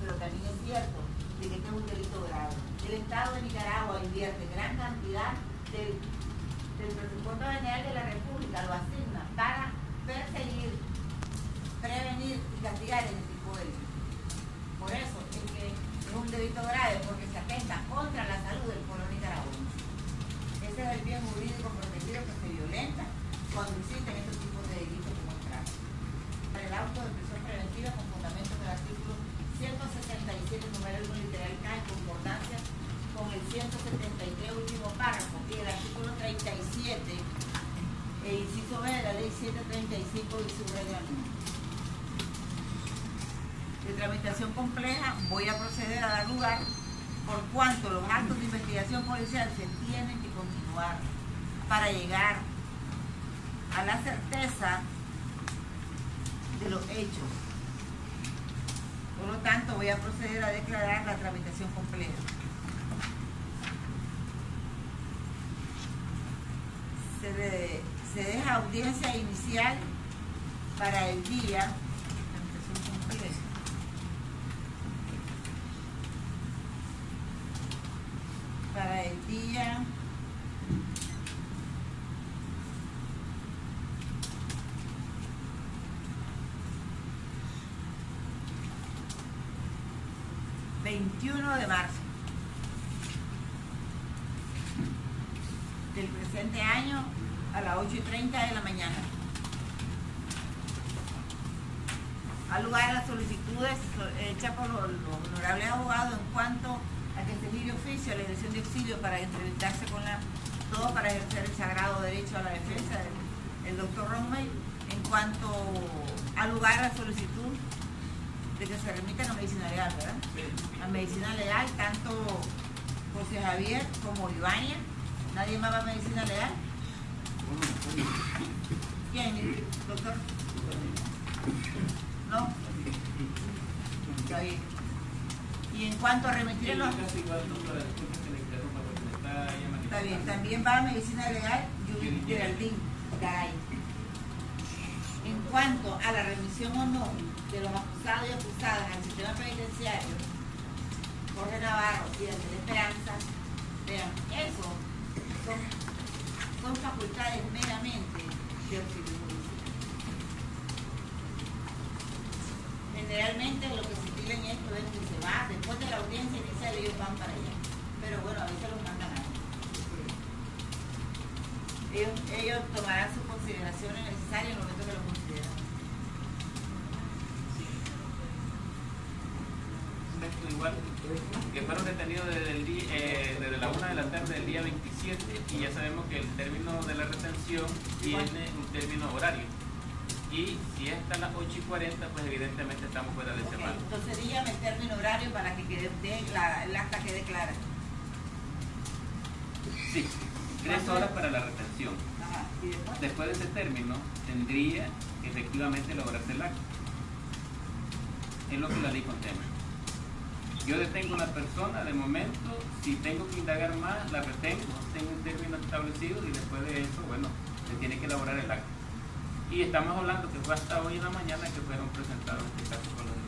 pero también es cierto de que este es un delito grave. El Estado de Nicaragua invierte gran cantidad del presupuesto general de la República, lo asigna para perseguir, prevenir y castigar ese tipo de delitos. Por eso es que es un delito grave, porque se atenta contra la salud del pueblo nicaragüense. Ese es el bien jurídico protegido que se violenta cuando existen estos tipos de delitos como el tráfico. El auto de prisión preventiva con fundamento del artículo 167, numeral 1, literal K, en concordancia con el 173, último párrafo, y el artículo 37, inciso B de la ley 735 y su reglamento. De tramitación compleja, voy a proceder a dar lugar por cuanto los actos de investigación policial se tienen que continuar para llegar a la certeza de los hechos. Por lo tanto, voy a proceder a declarar la tramitación compleja. Se deja audiencia inicial para el día. Para el día 21 de marzo del presente año a las 8:30 de la mañana. Al lugar las solicitudes hechas por los honorables abogados en cuanto a que se gire oficio la dirección de auxilio para entrevistarse con todo para ejercer el sagrado derecho a la defensa del doctor Romay, en cuanto al lugar la solicitud de que se remita a medicina legal, ¿verdad? A medicina legal, tanto José Javier como Ivania. ¿Nadie más va a medicina legal? ¿Quién, doctor? ¿No? Está bien. Y en cuanto a remitirlos... Está bien, también va a medicina legal Geraldine Garay. En cuanto a la remisión o no de los acusados y acusadas al sistema penitenciario, Jorge Navarro y Daniel Esperanza, vean, eso son facultades meramente de auxilio judicial. Generalmente lo que se estila en esto es que se va, después de la audiencia inicial ellos van para allá, pero bueno, a veces los mandan a ellos tomarán sus consideraciones necesarias en el momento que lo consideran. Igual, que fueron detenidos desde la 1 de la tarde del día 27 y ya sabemos que el término de la retención tiene un término horario. Y si es hasta las 8:40, pues evidentemente estamos fuera de semana. Entonces dígame el término horario para que quede el acta quede clara. Sí, 3 horas para la retención. Ajá. ¿Y después de ese término tendría que efectivamente lograrse el acta. Es lo que la ley contempla. Yo detengo a una persona de momento, si tengo que indagar más, la retengo, tengo un término establecido y después de eso, bueno, se tiene que elaborar el acta. Y estamos hablando que fue hasta hoy en la mañana que fueron presentados en este caso con los